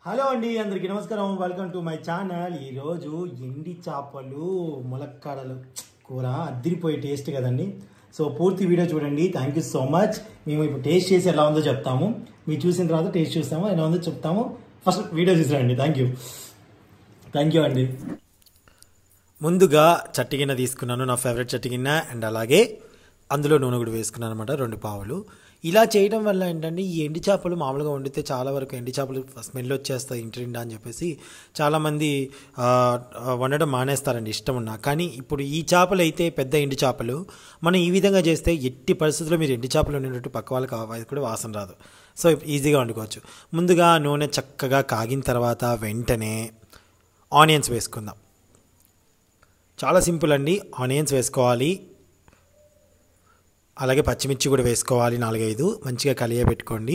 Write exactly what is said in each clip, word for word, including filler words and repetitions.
Hello అండి, అందరికీ నమస్కారం. Welcome to my channel. ఈరోజు ఎండి చేపలు ములక్కాడలు కూర అద్దిరిపోయే టేస్ట్ కదండి. సో పూర్తి వీడియో చూడండి. Thank you so much. మేము ఇప్పుడు టేస్ట్ చేసి ఎలా ఉందో చెప్తాము. మీరు చూసిన తర్వాత టేస్ట్ చూస్తాము, ఎలా ఉందో చెప్తాము. ఫస్ట్ వీడియో చూసారండి. థ్యాంక్ యూ థ్యాంక్ యూ అండి. ముందుగా చట్టి గిన్నె తీసుకున్నాను, నా ఫేవరెట్ చట్టి గిన్నె. అండ్ అలాగే అందులో నూనె కూడా వేసుకున్నాను అనమాట, రెండు పావులు. ఇలా చేయడం వల్ల ఏంటంటే ఈ ఎండి చేపలు మామూలుగా వండితే చాలా వరకు ఎండి చేపలు స్మెల్ వచ్చేస్తాయి ఇంటి నిండా అని చెప్పేసి చాలామంది వండడం మానేస్తారండి ఇష్టం ఉన్నా. కానీ ఇప్పుడు ఈ చేపలు అయితే పెద్ద ఎండి చేపలు మనం ఈ విధంగా చేస్తే ఎట్టి పరిస్థితుల్లో మీరు ఎండి చేపలు వండినట్టు పక్క వాళ్ళకి కూడా వాసన రాదు. సో ఈజీగా వండుకోవచ్చు. ముందుగా నూనె చక్కగా కాగిన తర్వాత వెంటనే ఆనియన్స్ వేసుకుందాం. చాలా సింపుల్ అండి. ఆనియన్స్ వేసుకోవాలి, అలాగే పచ్చిమిర్చి కూడా వేసుకోవాలి, నాలుగైదు. మంచిగా కలియబెట్టుకోండి.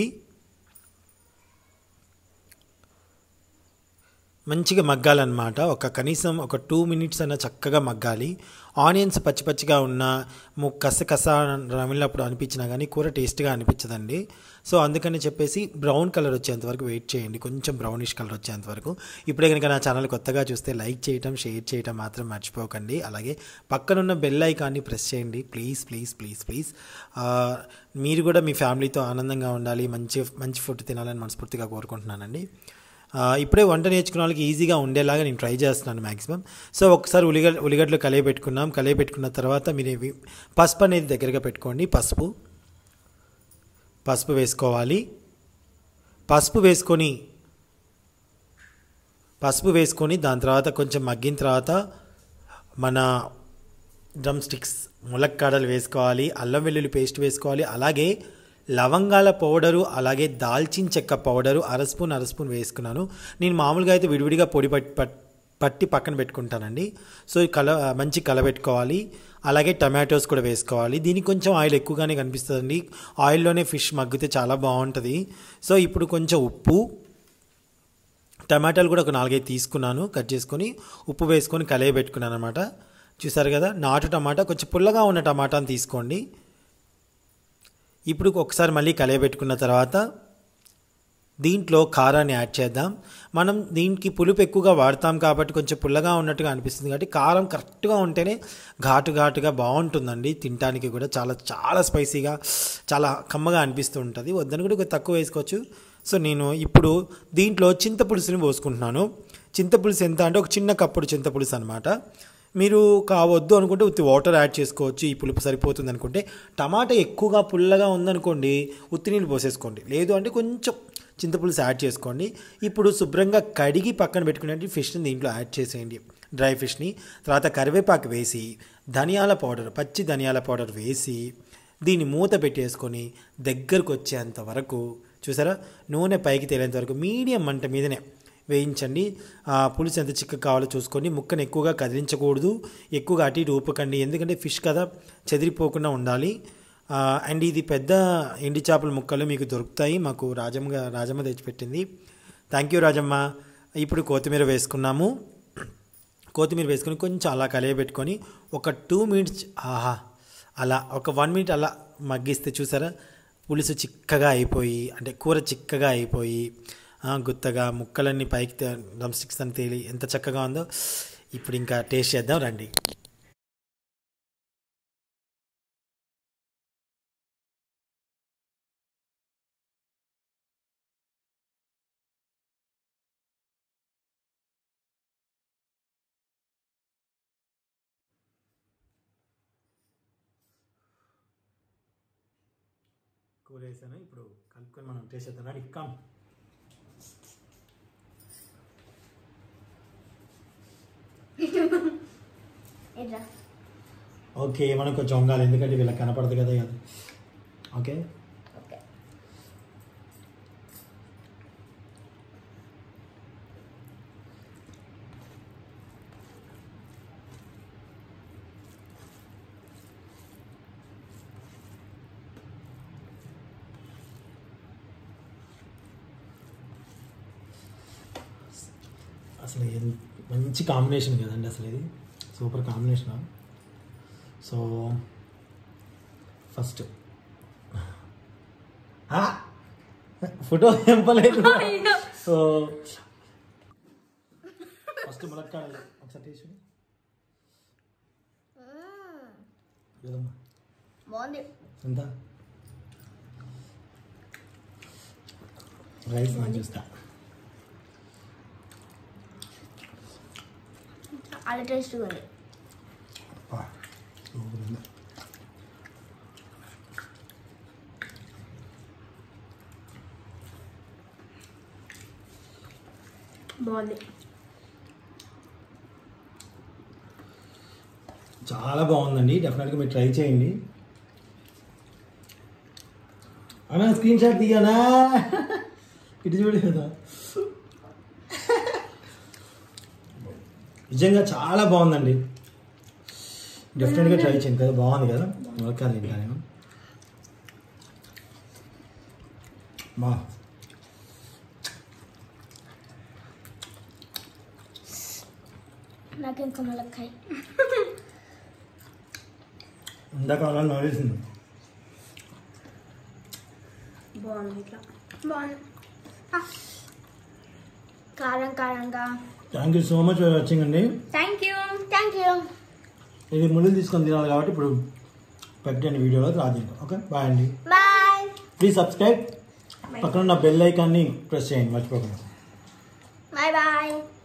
మంచిగా మగ్గాలన్నమాట. ఒక కనీసం ఒక టూ మినిట్స్ అన్న చక్కగా మగ్గాలి. ఆనియన్స్ పచ్చి పచ్చిగా ఉన్న కస కస రమిలినప్పుడు అనిపించినా కానీ కూర టేస్ట్గా అనిపించదండి. సో అందుకని చెప్పేసి బ్రౌన్ కలర్ వచ్చేంతవరకు వెయిట్ చేయండి, కొంచెం బ్రౌనిష్ కలర్ వచ్చేంతవరకు. ఇప్పుడే కనుక నా ఛానల్ కొత్తగా చూస్తే లైక్ చేయటం, షేర్ చేయటం మాత్రం మర్చిపోకండి. అలాగే పక్కనున్న బెల్ ఐకాన్ని ప్రెస్ చేయండి ప్లీజ్ ప్లీజ్ ప్లీజ్ ప్లీజ్. మీరు కూడా మీ ఫ్యామిలీతో ఆనందంగా ఉండాలి, మంచి మంచి ఫుడ్ తినాలని మనస్ఫూర్తిగా కోరుకుంటున్నానండి. ఇప్పుడే వంట నేర్చుకున్న వాళ్ళకి ఈజీగా ఉండేలాగా నేను ట్రై చేస్తున్నాను మ్యాక్సిమం. సో ఒకసారి ఉల్లిగడ్డ ఉల్లిగడ్డలు కలియ పెట్టుకున్నాం. కలియ పెట్టుకున్న తర్వాత మీరు పసుపు అనేది దగ్గరగా పెట్టుకోండి. పసుపు పసుపు వేసుకోవాలి. పసుపు వేసుకొని పసుపు వేసుకొని దాని తర్వాత కొంచెం మగ్గిన తర్వాత మన డ్రమ్ స్టిక్స్ ములక్కాడలు వేసుకోవాలి. అల్లం వెల్లుల్లి పేస్ట్ వేసుకోవాలి. అలాగే లవంగాల పౌడరు, అలాగే దాల్చిన చెక్క పౌడరు అర స్పూన్ అర స్పూన్ వేసుకున్నాను. నేను మామూలుగా అయితే విడివిడిగా పొడి పట్టి పట్టి పక్కన పెట్టుకుంటానండి. సో కల మంచి కలబెట్టుకోవాలి. అలాగే టమాటోస్ కూడా వేసుకోవాలి. దీనికి కొంచెం ఆయిల్ ఎక్కువగానే కనిపిస్తుందండి. ఆయిల్లోనే ఫిష్ మగ్గితే చాలా బాగుంటుంది. సో ఇప్పుడు కొంచెం ఉప్పు, టమాటాలు కూడా ఒక నాలుగైదు తీసుకున్నాను, కట్ చేసుకొని ఉప్పు వేసుకొని కలయబెట్టుకున్నాను అనమాట. చూసారు కదా, నాటు టమాటా, కొంచెం పుల్లగా ఉన్న టమాటాని తీసుకోండి. ఇప్పుడు ఒకసారి మళ్ళీ కలియబెట్టుకున్న తర్వాత దీంట్లో కారాన్ని యాడ్ చేద్దాం. మనం దీనికి పులుపు ఎక్కువగా వాడతాం కాబట్టి కొంచెం పుల్లగా ఉన్నట్టుగా అనిపిస్తుంది. కాబట్టి కారం కరెక్ట్గా ఉంటేనే ఘాటు ఘాటుగా బాగుంటుందండి. తినడానికి కూడా చాలా చాలా స్పైసీగా చాలా కమ్మగా అనిపిస్తూ ఉంటుంది. వద్దని కూడా తక్కువ వేసుకోవచ్చు. సో నేను ఇప్పుడు దీంట్లో చింతపులుసుని పోసుకుంటున్నాను. చింతపులుసు ఎంత అంటే ఒక చిన్న కప్పుడు చింతపులుసు అనమాట. మీరు కావద్దు అనుకుంటే ఉత్తి వాటర్ యాడ్ చేసుకోవచ్చు, ఈ పులుపు సరిపోతుంది అనుకుంటే. టమాటా ఎక్కువగా పుల్లగా ఉందనుకోండి ఉత్తి నీళ్ళు పోసేసుకోండి, లేదు అంటే కొంచెం చింతపులుసు యాడ్ చేసుకోండి. ఇప్పుడు శుభ్రంగా కడిగి పక్కన పెట్టుకునే ఫిష్ని దీంట్లో యాడ్ చేసేయండి, డ్రై ఫిష్ని. తర్వాత కరివేపాకు వేసి ధనియాల పౌడర్, పచ్చి ధనియాల పౌడర్ వేసి దీన్ని మూత పెట్టేసుకొని దగ్గరకు వచ్చేంత వరకు, చూసారా, నూనె పైకి తేలేంత వరకు మీడియం మంట మీదనే వేయించండి. పులుసు ఎంత చిక్కగా కావాలో చూసుకొని. ముక్కను ఎక్కువగా కదిలించకూడదు, ఎక్కువగా అటు ఇటు ఊపకండి, ఎందుకంటే ఫిష్ కదా చెదిరిపోకుండా ఉండాలి. అండ్ ఇది పెద్ద ఎండి చేపల ముక్కలు మీకు దొరుకుతాయి, మాకు రాజమ్మ రాజమ్మ తెచ్చిపెట్టింది. Thank you Rajamma. ఇప్పుడు కొత్తిమీర వేసుకున్నాము. కొత్తిమీర వేసుకొని కొంచెం అలా కలియబెట్టుకొని ఒక టూ మినిట్స్ ఆహా అలా ఒక వన్ మినిట్ అలా మగ్గిస్తే చూసారా, పులుసు చిక్కగా అయిపోయి, అంటే కూర చిక్కగా అయిపోయి గుత్తగా ముక్కలన్నీ పైకి డ్రమ్ స్టిక్స్ అని తేలి ఎంత చక్కగా ఉందో. ఇప్పుడు ఇంకా టేస్ట్ చేద్దాం రండి. కూర వేసాను, ఇప్పుడు కలుపుకొని మనం టేస్ట్ చేద్దాం రండి. కమ్. ఓకే, మనం కొంచెం వంగాలి ఎందుకంటే వీళ్ళకి కనపడదు కదా. ఓకే అసలు మంచి కాంబినేషన్ కదండి, అసలు ఇది super combination. So first photo ఎంపలేదు. సో ఫస్ట్ ములక్కాడలు ఒకసారి టేస్ట్ బాగుంది. ఎంత రైస్ నేను చూస్తా. చాలా టేస్ట్గా ఉంది. బాగుంది. చాలా బాగుందండి. డెఫినెట్గా మీరు ట్రై చేయండి. అన్నా స్క్రీన్ షాట్ దిగానా? ఇటు చూడు కదా. నిజంగా చాలా బాగుందండి. డెఫినెట్గా ట్రై చేయండి కదా. బాగుంది కదా. ఓకే ఇంకా నేను బా నాకు ఇంకా ములక్కాయ ఇందాక అలా నవ్వేసింది. బాగుంది. ఇట్లా బాగుంది. కారం కారంగా. Thank you so much for watching అండి. Thank you thank you. ఇది ముళ్ళు తీసుకొని తినాలి కాబట్టి ఇప్పుడు పెట్టండి వీడియోలో రాదు. ఓకే బాయ్ అండి. బాయ్. Please subscribe. పక్కన ఉన్న బెల్ ఐకాన్ని ప్రెస్ చేయండి మర్చిపోకుండా. Bye bye.